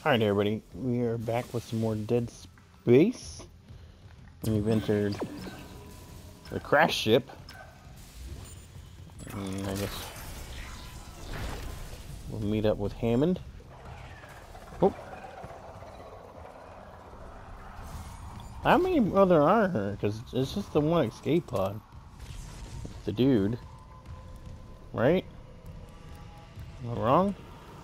Alright everybody, we are back with some more Dead Space. We've entered the crash ship. And I guess we'll meet up with Hammond. Oh. How many other are there? Because it's just the one escape pod. The dude. Right? Am I wrong?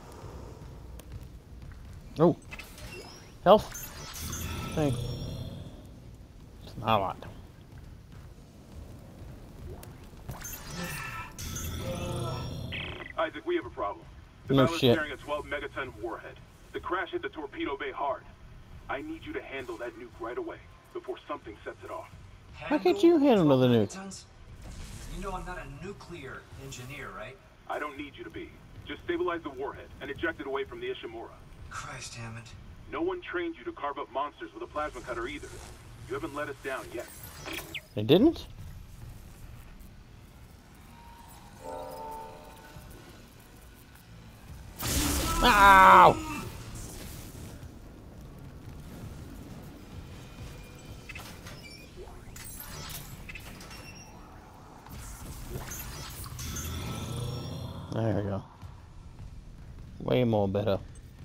Oh. Health. Thanks. It's not a lot. Isaac, we have a problem. The No pilot's shit. carrying a 12 megaton warhead. The crash hit the torpedo bay hard. I need you to handle that nuke right away before something sets it off. Why can't you handle the nuke? Megatons? You know I'm not a nuclear engineer, right? I don't need you to be. Just stabilize the warhead and eject it away from the Ishimura. Christ, Hammond. No one trained you to carve up monsters with a plasma cutter either. You haven't let us down yet. They didn't? Ow! There we go. Way more better.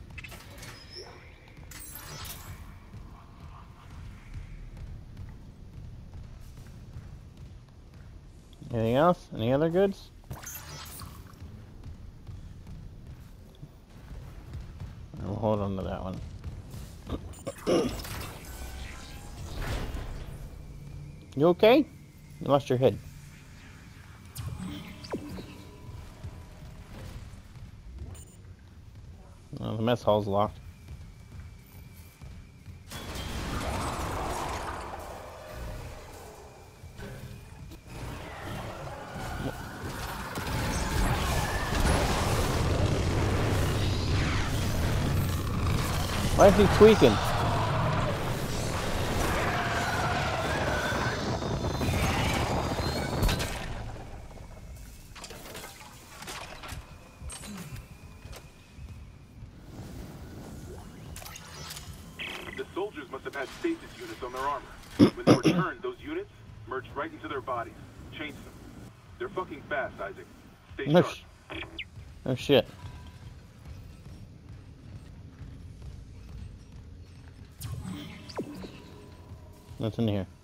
Anything else? Any other goods? I'll hold on to that one. You okay? You lost your head. Oh, the mess hall's locked. Why is he tweaking? The soldiers must have had stasis units on their armor. When they returned, those units merged right into their bodies. Changed them. They're fucking fast, Isaac. Stay No, sharp. oh shit. What's in here?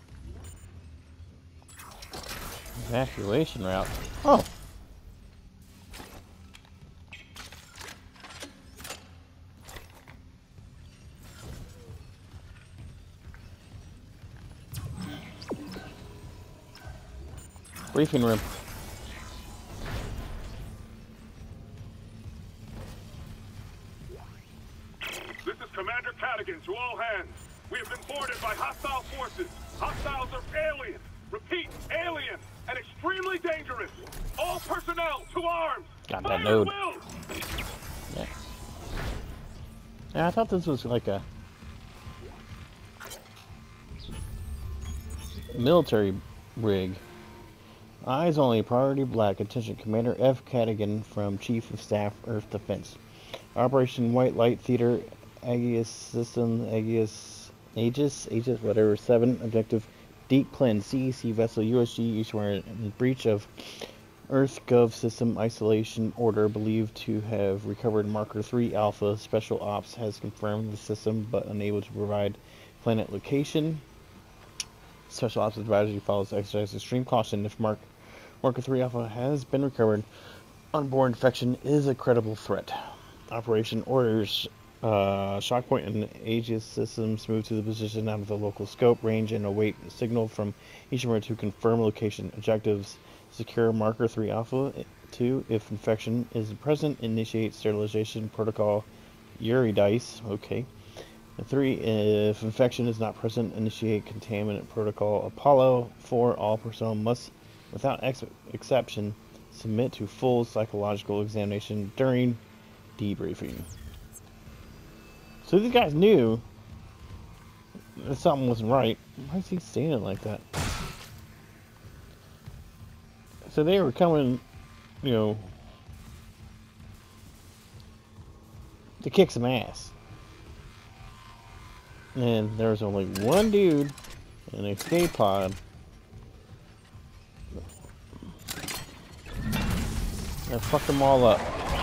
Evacuation route. Oh! Briefing room. This is Commander Cadigan to all hands. We have been boarded by hostile forces. Hostiles are aliens. Repeat, aliens, and extremely dangerous. All personnel to arms. Got Fire that at node. will. Yeah. Yeah, I thought this was like a military rig. Eyes only, priority black. Attention, Commander F. Cadigan from Chief of Staff, Earth Defense. Operation White Light Theater, Aegis System, Aegis, whatever, 7. Objective, Deep Cleanse, CEC vessel, USG, Ishimura, in breach of Earth Gov System Isolation Order, believed to have recovered Marker 3 Alpha. Special Ops has confirmed the system, but unable to provide planet location. Special Ops advisory follows exercise extreme caution if Marker 3 Alpha has been recovered. Onboard infection is a credible threat. Operation orders Shockpoint and Aegis systems move to the position out of the local scope range and await a signal from Ishimura to confirm location. Objectives: secure Marker 3 Alpha. 2. If infection is present, initiate sterilization protocol Eurydice. Okay. 3. If infection is not present, initiate containment protocol Apollo. 4. All personnel must, without exception, submit to full psychological examination during debriefing. So these guys knew that something wasn't right. Why is he saying it like that? So they were coming, you know, to kick some ass. And there's only one dude in an escape pod. I fucked them all up.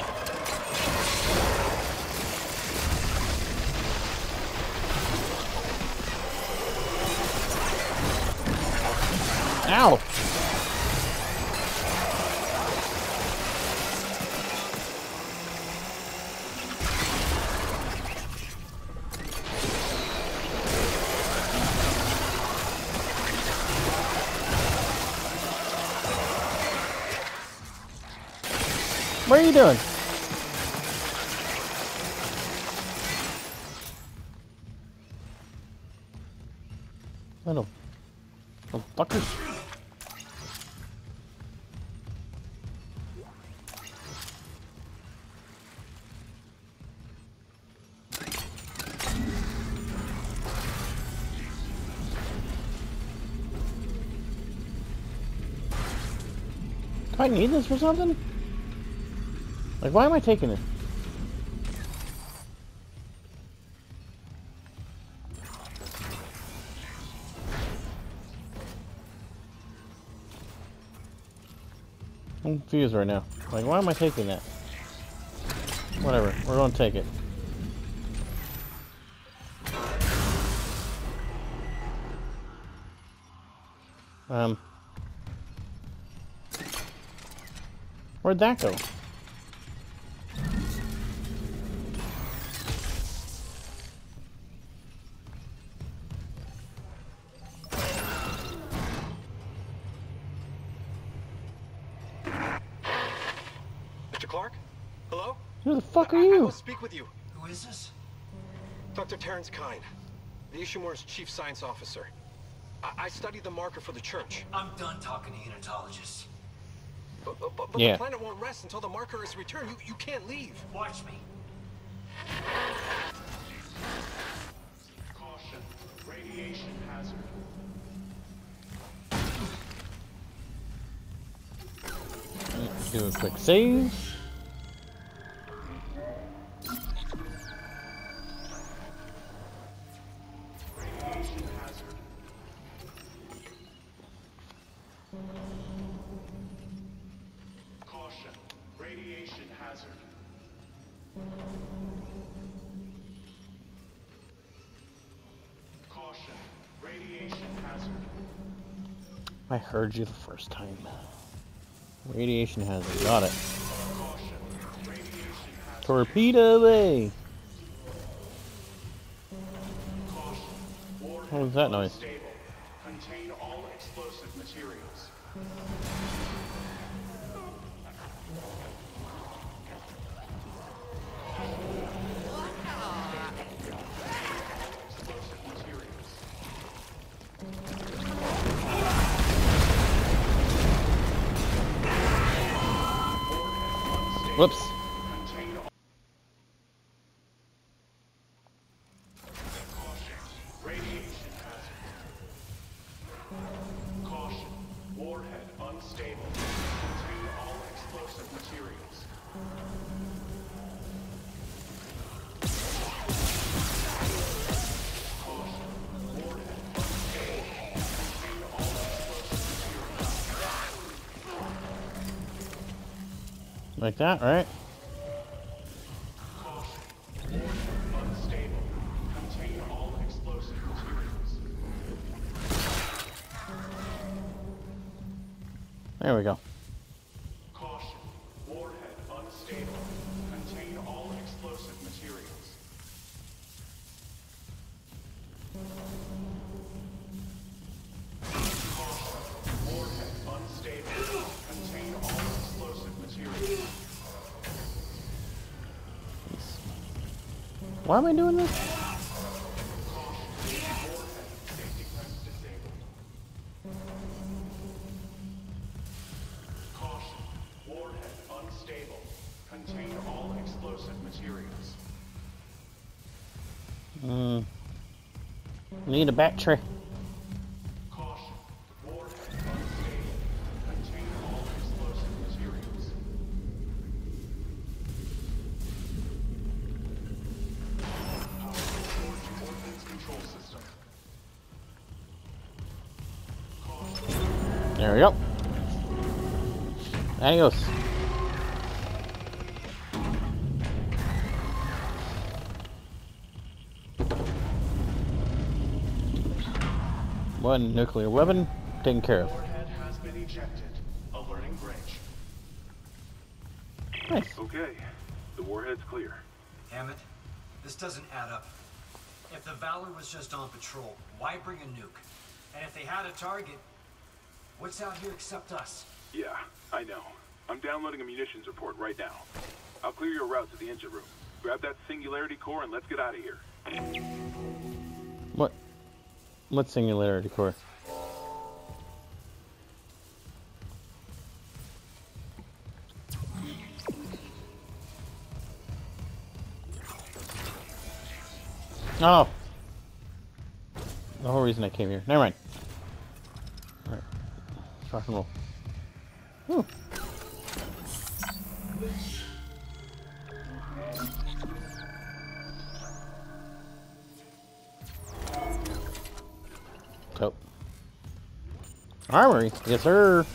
Ow! What are you doing? Little fuckers. Do I need this for something? Like, why am I taking it? I'm confused right now. Like, why am I taking that? Whatever, we're gonna take it. Where'd that go? Mr. Clark? Hello? Who the fuck are I you? will speak with you. Who is this? Dr. Terrence Kine, the Ishimura's chief science officer. I studied the marker for the church. I'm done talking to unitologists. But Yeah. the planet won't rest until the marker is returned. You can't leave. Watch me. Caution. Radiation hazard. Do a quick save. Radiation hazard. Caution. Radiation hazard. Caution. Radiation hazard. I heard you the first time. Radiation hazard. Got it. Caution. Radiation hazard. Torpedo away. Caution. Warhead What was that noise? unstable. Contain all explosive materials. Explosive materials. Whoops. Contain all. Caution. Radiation hazard. Caution. Warhead unstable. Contain all explosive materials. Caution. Warhead unstable. Contain all explosive materials. Like that, right? Caution. Warhead unstable. Contain all explosive materials. There we go. Caution. Warhead unstable. Contain all explosive materials. Caution. Warhead unstable. Contain all explosive materials. Why am I doing this? Safety press disabled. Caution. Warhead unstable. Contain all explosive materials. Need a battery. Caution. Warhead unstable. Contain all explosive materials. Power restored to ordnance control center. There we go. Adios. One nuclear weapon taken care of. Warhead has been ejected. Alerting bridge. Nice. Okay, the warhead's clear. Hammond, this doesn't add up. If the Valor was just on patrol, why bring a nuke? And if they had a target, what's out here except us? Yeah, I know. I'm downloading a munitions report right now. I'll clear your route to the engine room. Grab that singularity core and let's get out of here. What? What singularity core? Oh! The whole reason I came here. Never mind. Alright. Let's rock and roll. Whew. So. Armory. Yes, sir.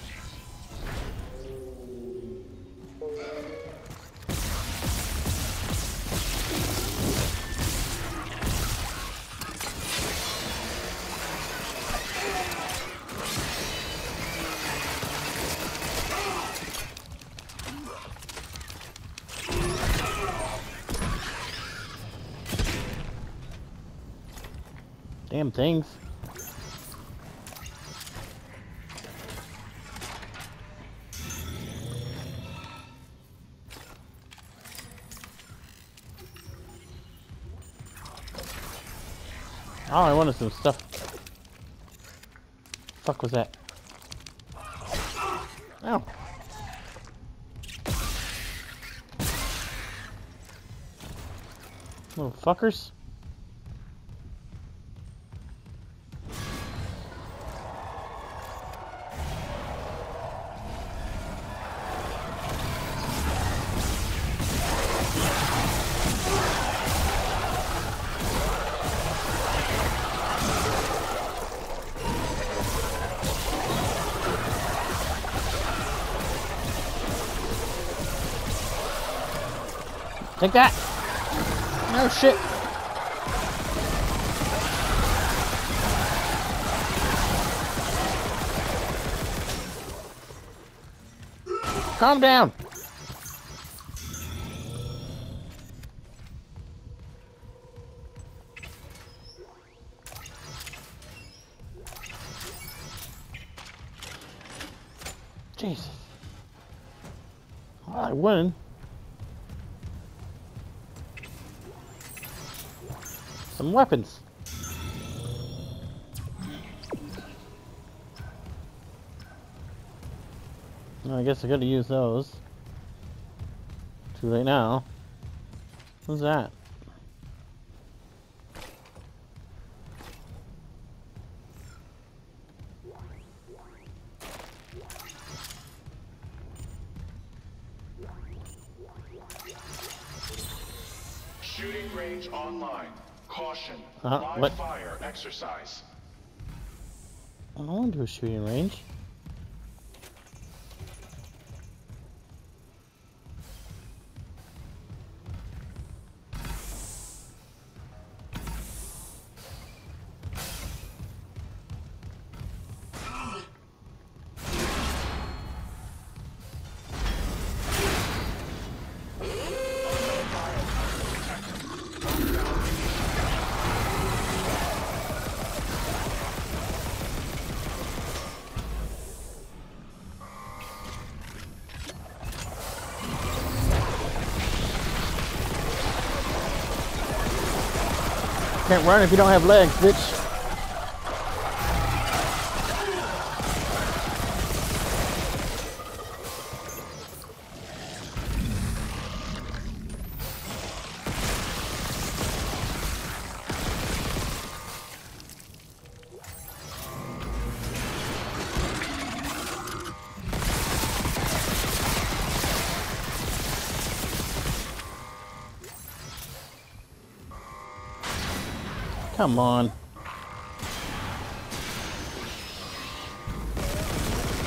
Damn things. Oh, I wanted some stuff. Fuck was that? Ow. Little fuckers. Take that! No shit! Calm down! Jesus. Well, I win. Some weapons. Well, I guess I gotta use those. Too late now. What's that? Shooting range online. Caution. What? Live fire exercise. I don't want to do a shooting range. Can't run if you don't have legs, bitch. Come on.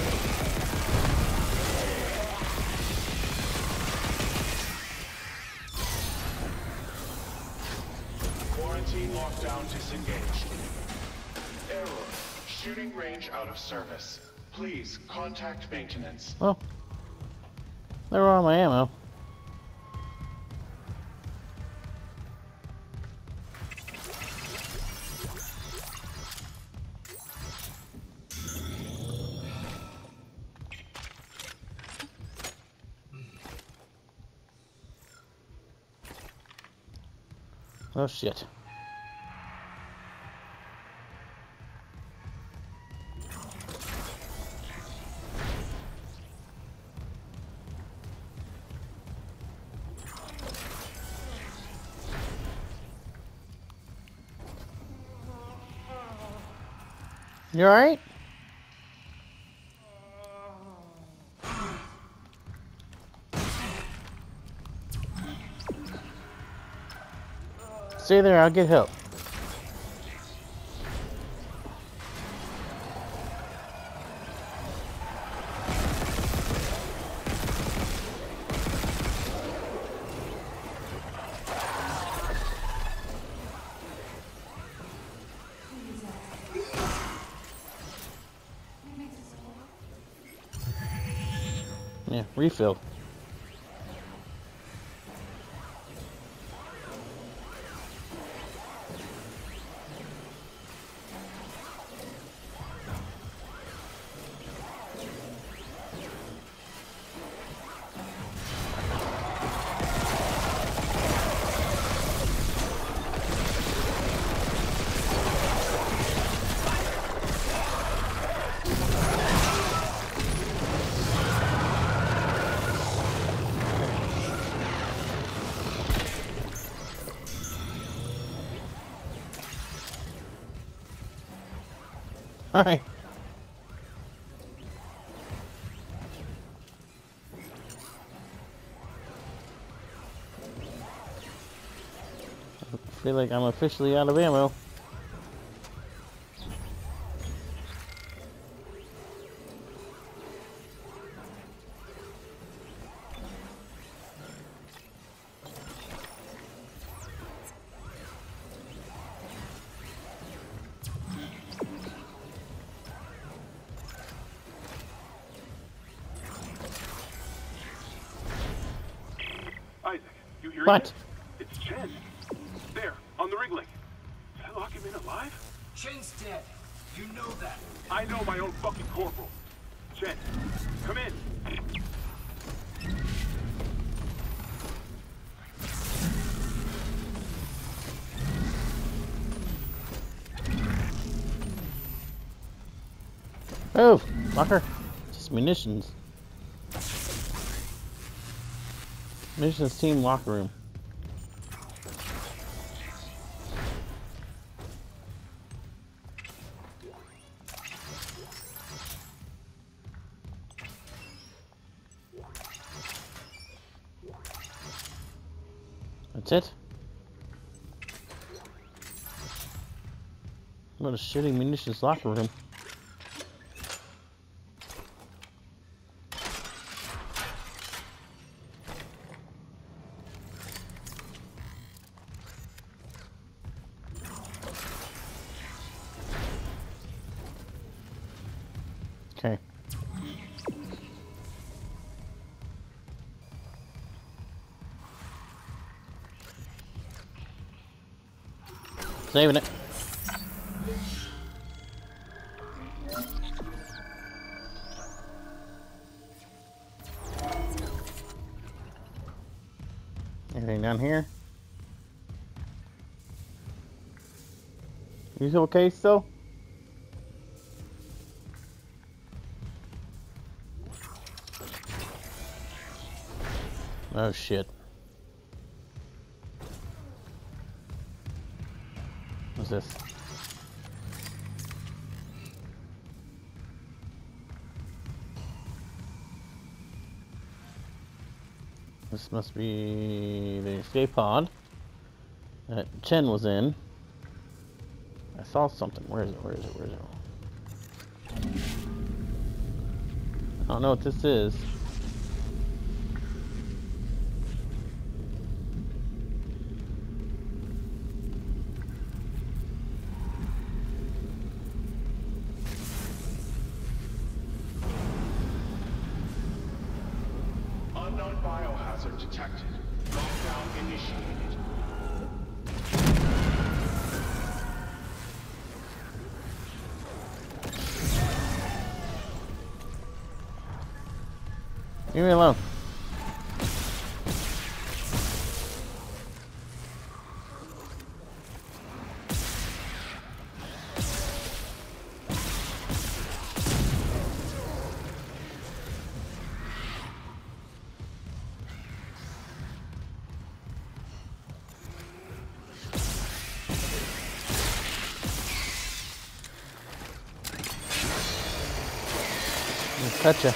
Quarantine lockdown disengaged. Error. Shooting range out of service. Please contact maintenance. Well, there were all my ammo. Oh shit. You alright? Stay there, I'll get help. Yeah, refill. Alright. I feel like I'm officially out of ammo. Isaac, you hear What? it? It's Chen. There, on the rig link. Did I lock him in alive? Chen's dead. You know that. I know my own fucking corporal. Chen, come in. Oh, locker. Just munitions. Munitions team locker room. That's it? What a shitty munitions locker room. Okay. Saving it. Anything down here? You okay still? Oh shit. What's this? This must be the escape pod that Chen was in. I saw something. Where is it? Where is it? Where is it? I don't know what this is. detected. Lockdown initiated. Leave me alone. Gotcha.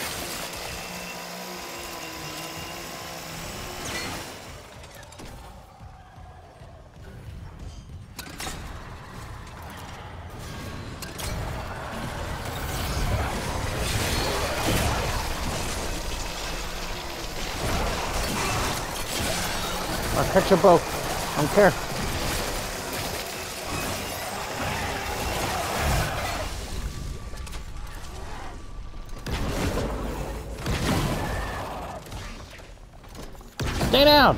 I'll catch you both. I don't care. Stay down!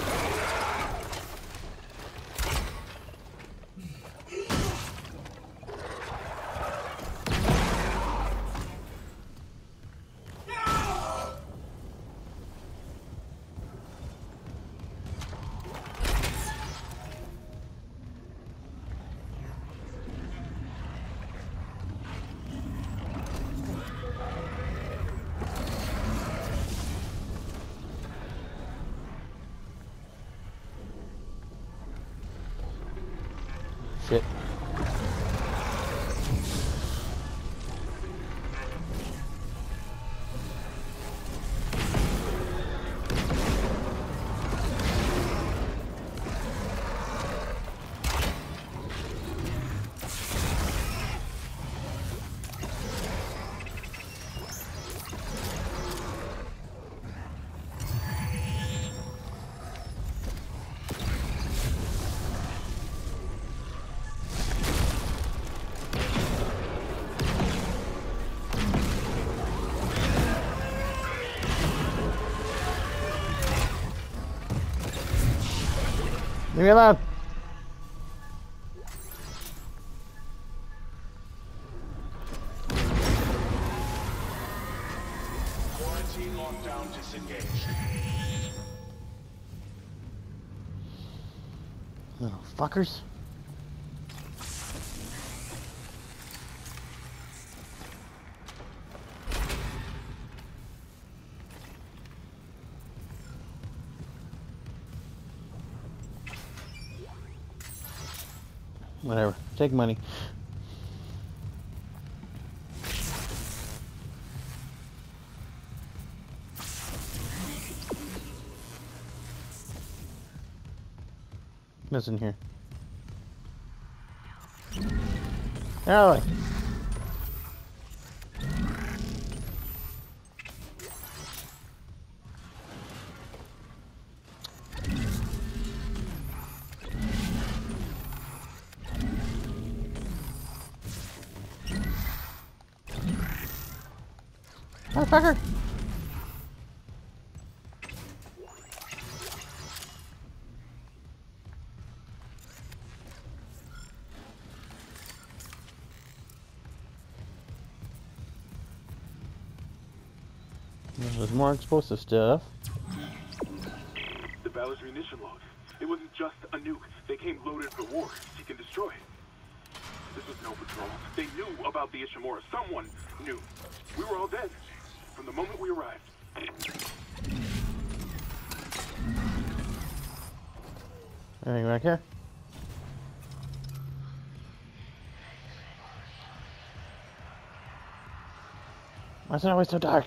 Shit. Leave me alone. Quarantine lockdown disengaged. Little fuckers. Whatever. Take money. What's in here? Ellie. Motherfucker! There's more explosive stuff. The Valor's munition logs. It wasn't just a nuke. They came loaded for war. Seek and destroy. This was no patrol. They knew about the Ishimura. Someone knew. We were all dead from the moment we arrived. Anything back here? Why is it always so dark?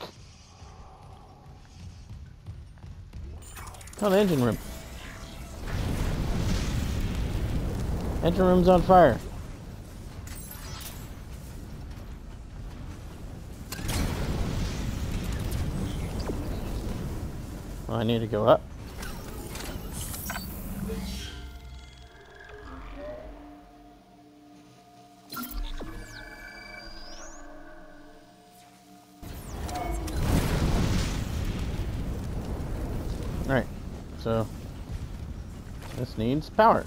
Oh, the engine room. Engine room's on fire. Well, I need to go up. so this needs power.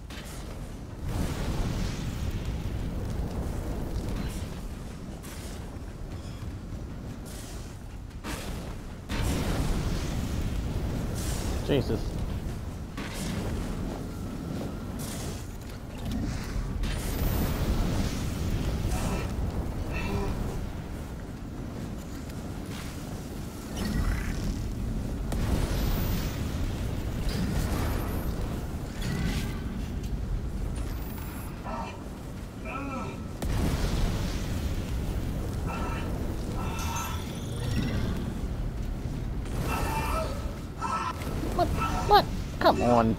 Jesus. What? Come on.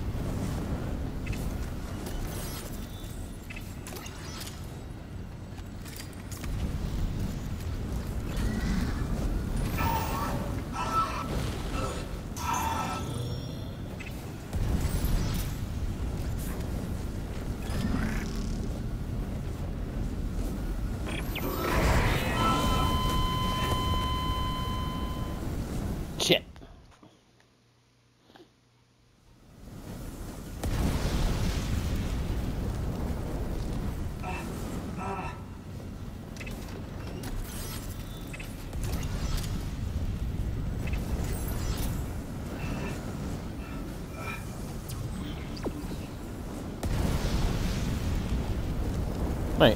Shit. Wait.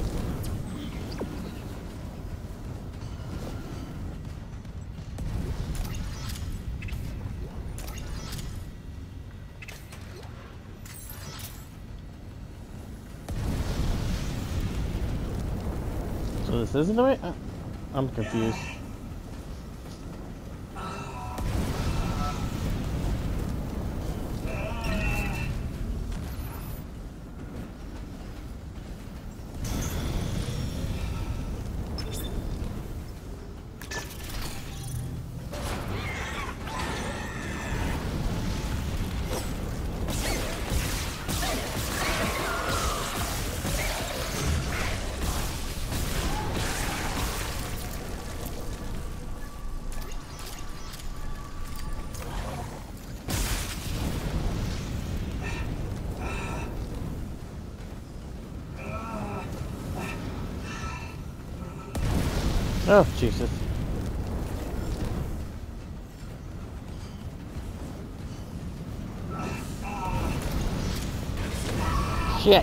So this isn't the way? I'm confused. Oh, Jesus. Shit.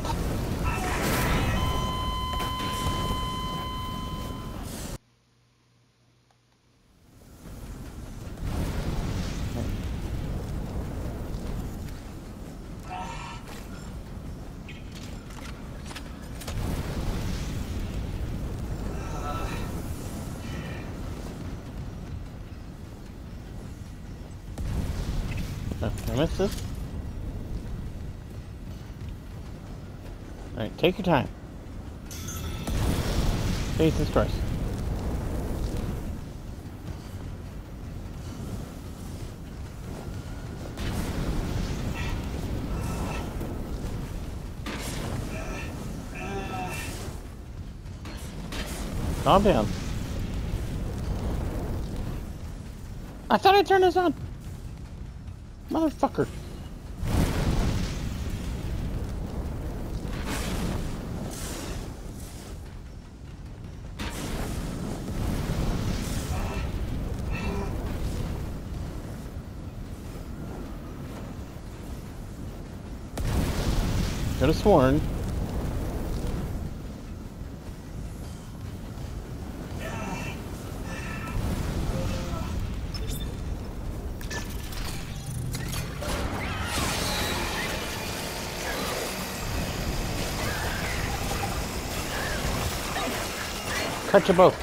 I missed this. Alright, take your time. Jesus Christ. Calm down. I thought I turned this on. Motherfucker. Could have sworn. Cut you both.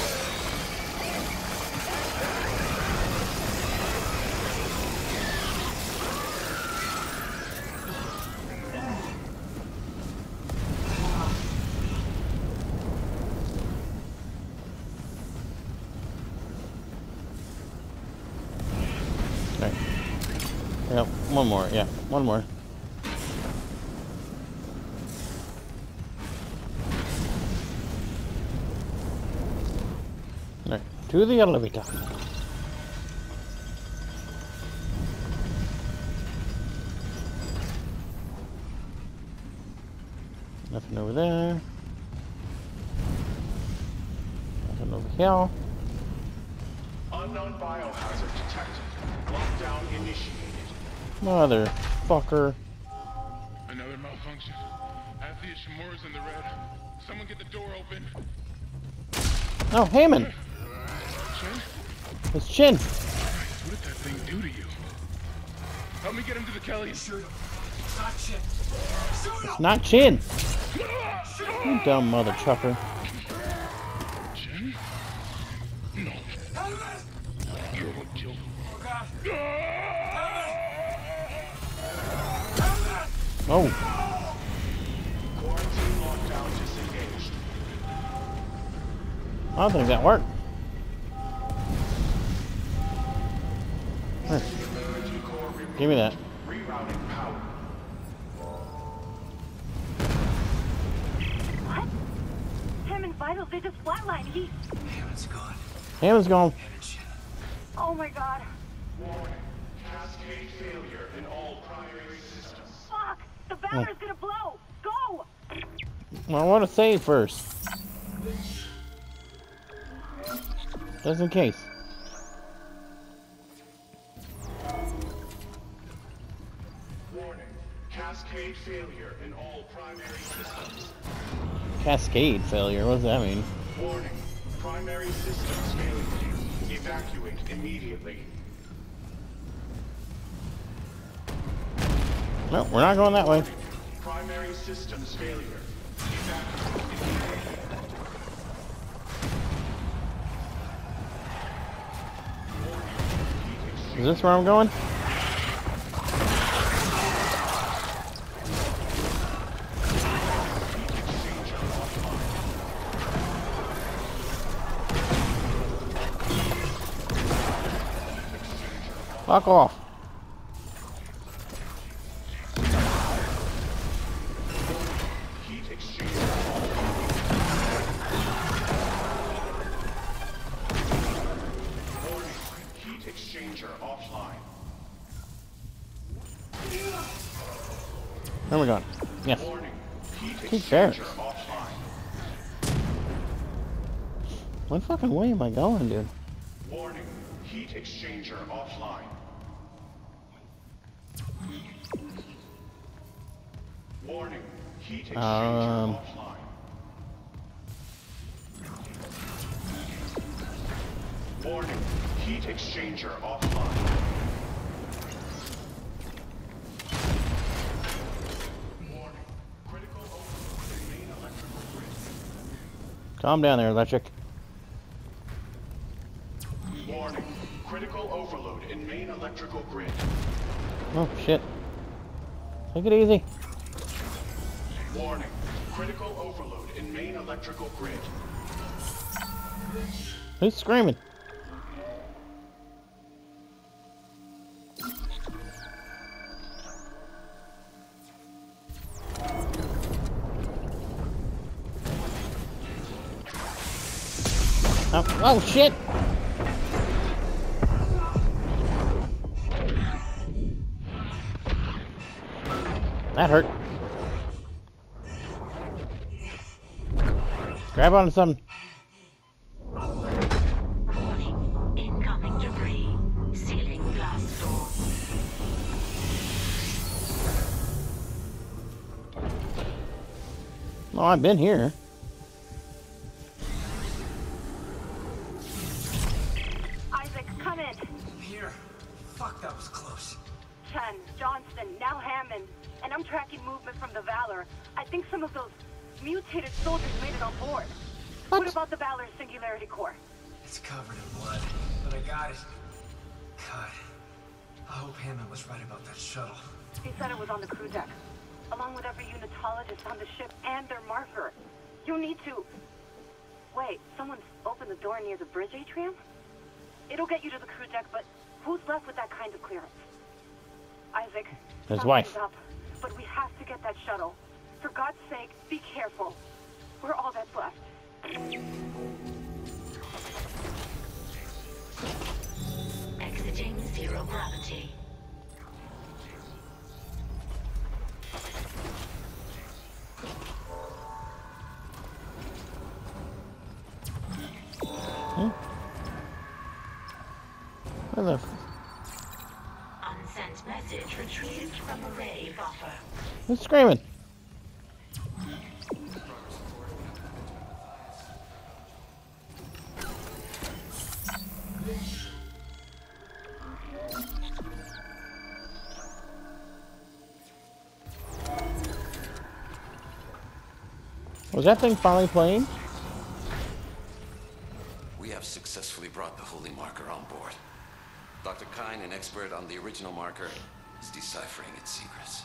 Okay. Yeah, one more. Yeah, one more. Alright, to the elevator. Nothing over there. Nothing over here. Unknown biohazard detected. Lockdown initiated. Motherfucker. Another malfunction. Half the Ishimura's in the red. Someone get the door open. Oh, Hammond. Chin? It's Chin. Christ, what did that thing do to you? Help me get him to the Kellys. Shoot him. Not shit. Shoot him! Not Chin. You dumb mother trucker. Chin? No. Helmet! You're what killed him. Oh, God. Oh. Quarantine lockdown disengaged. I don't think that worked. Here. Give me that. Rerouting power. What? Hammond's vitals, they just flatlined. Hammond's gone. Hammond's gone. Hammond shit. Oh my god. Warning. Cascade failure in all primary systems. Fuck! The Valor's gonna blow! Go! Well, I want to save first. Just in case. Warning. Cascade failure in all primary systems. Cascade failure. What does that mean? Warning. Primary systems failure. Evacuate immediately. No, we're not going that way. Primary systems failure. Evacuate immediately. Is this where I'm going? Fuck off. Heat exchanger. Warning. Heat exchanger offline. Where am I going? Yes. Warning. Heat Keep there. exchanger offline. What fucking way am I going, dude? Warning. Heat exchanger offline. Warning. Heat exchanger offline. Warning. Heat exchanger offline. Warning. Critical overload in main electrical grid. Calm down there, Electric. Warning. Critical overload in main electrical grid. Oh, shit. Take it easy. Warning. Critical overload in main electrical grid. Who's screaming? Oh, shit! That hurt. Grab onto something. Warning. Incoming debris. Sealing blast door. Oh, I've been here. Isaac, come in. Here. Fuck, that was close. Chen, Johnston, now Hammond. And I'm tracking movement from the Valor. I think some of those mutated soldiers made it on board. What about the Valor's Singularity Core? It's covered in blood, but I got it. God. I hope Hammond was right about that shuttle. He said it was on the crew deck, along with every unitologist on the ship and their marker. You need to... Wait, someone's opened the door near the bridge atrium? It'll get you to the crew deck, but who's left with that kind of clearance? Isaac, His something's wife. up, but we have to get that shuttle. For God's sake, be careful. We're all that's left. Exiting zero gravity. What the Unsent message retrieved from array buffer. Who's screaming? Was that thing finally playing? We have successfully brought the Holy Marker on board. Dr. Kyne, an expert on the original marker, is deciphering its secrets.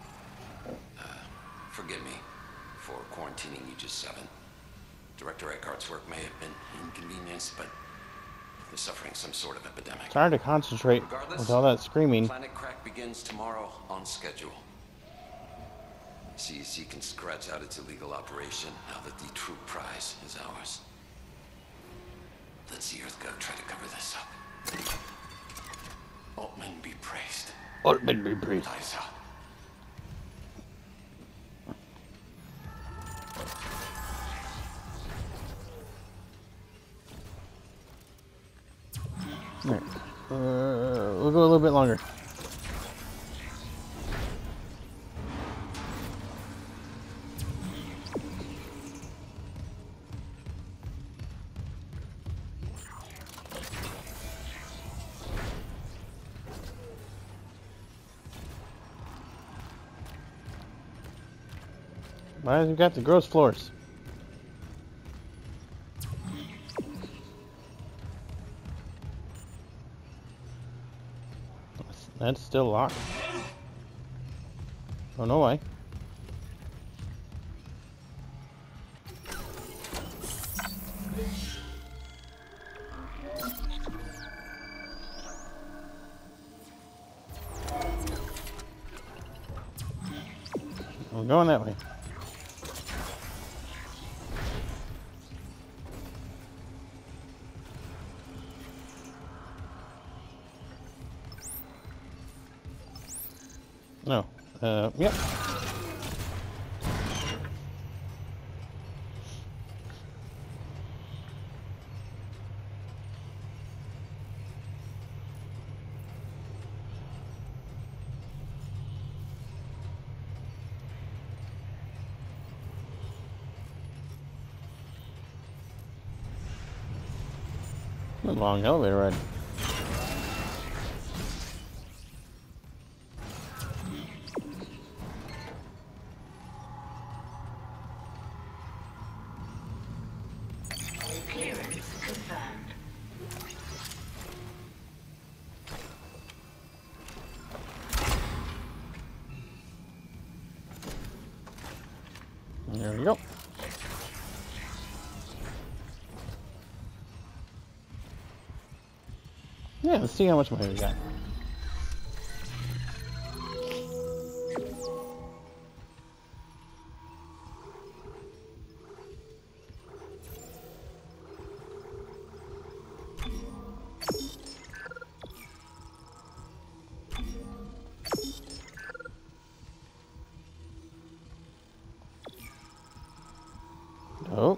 Forgive me for quarantining Aegis 7. Director Eckhart's work may have been inconvenienced, but they're suffering some sort of epidemic. It's hard to concentrate with all that screaming. Planet Crack begins tomorrow on schedule. CEC can scratch out its illegal operation now that the true prize is ours. Let's see EarthGov try to cover this up. Altman be praised. Altman be praised. Liza. Alright. We'll go a little bit longer. Why has he got the gross floors? That's still locked. Oh no way. I'm going that way. No. Yep. A long elevator ride. There we go. Yeah, let's see how much money we got. Oh.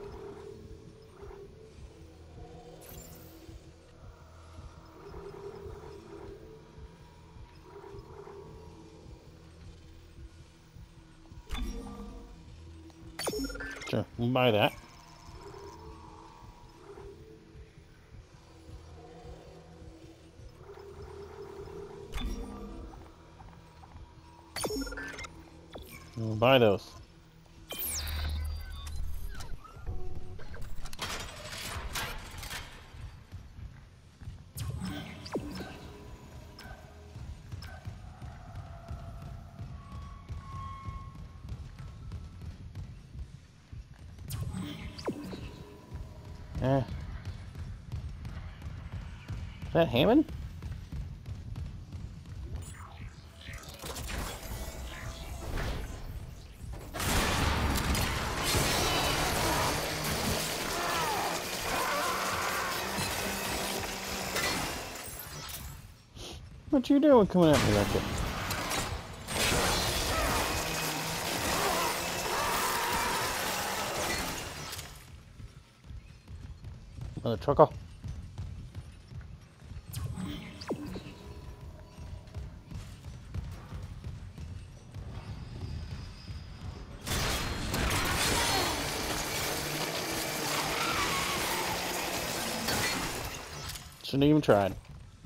Sure, we'll buy that. We'll buy those. Is that Hammond? What you doing coming at me like that? Another truckle. Shouldn't even tried.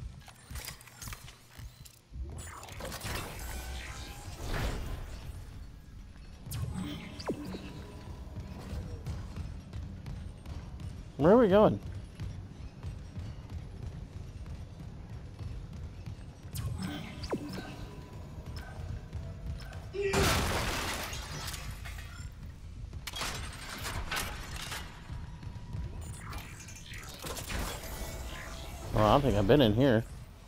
Where are we going? Well, I don't think I've been in here.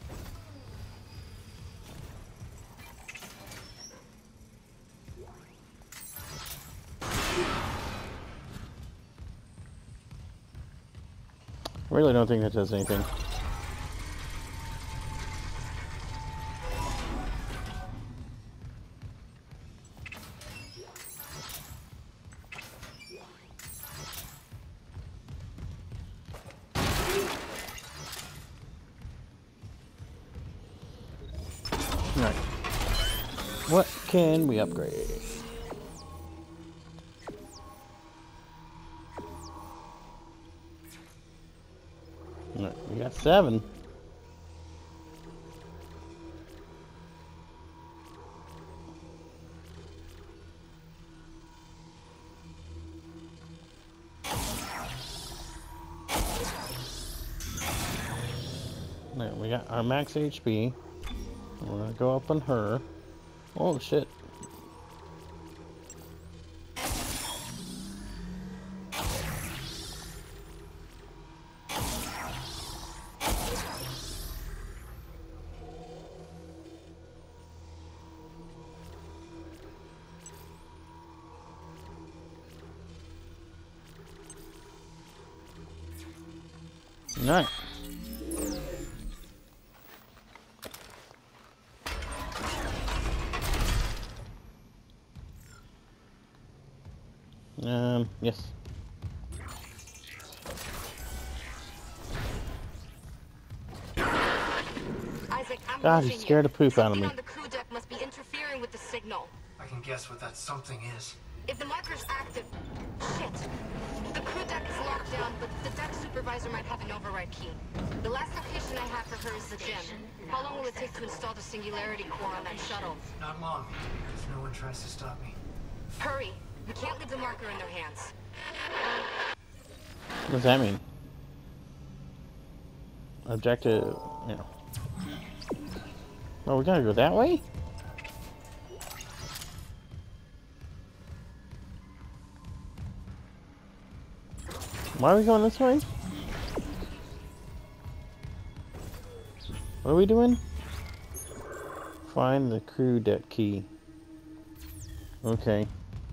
Really don't think that does anything. Alright. What can we upgrade? Alright, we got 7. There, we got our max HP. We're gonna go up on her. Oh shit. Alright. Yes. Isaac, I'm God, he scared the poop out of me. Something on the crew deck must be interfering with the signal. I can guess what that something is. If the marker's active... Shit. The crew deck is locked down, but the deck supervisor might have an override key. The last location I have for her is the gym. How long will it take to install the singularity core on that shuttle? Not long, if no one tries to stop me. Hurry. We can't leave the marker in their hands. What does that mean? Objective, you know. Oh, we gotta go that way? Why are we going this way? What are we doing? Find the crew deck key. Okay.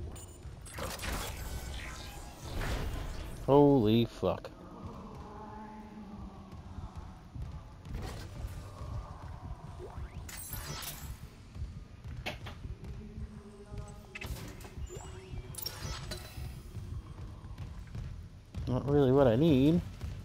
Holy fuck. Not really what I need.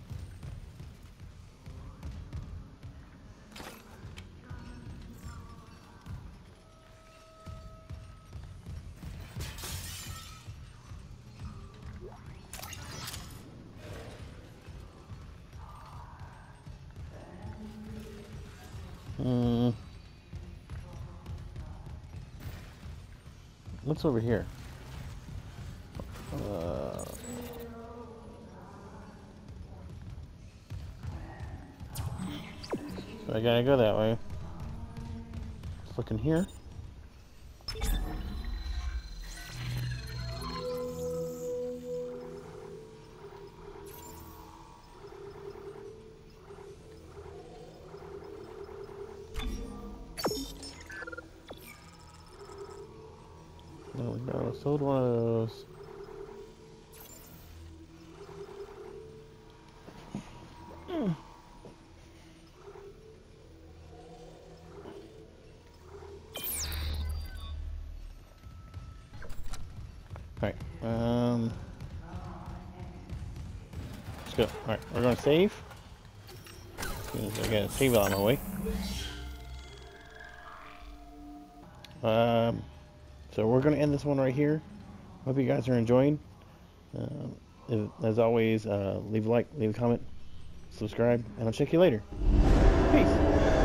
What's over here? So I gotta go that way. Let's look in here. There we go. Sold one of those. Alright, let's go. Alright, we're gonna save. I got a save on my way. So we're gonna end this one right here. Hope you guys are enjoying. As always, leave a like, leave a comment, subscribe, and I'll check you later. Peace.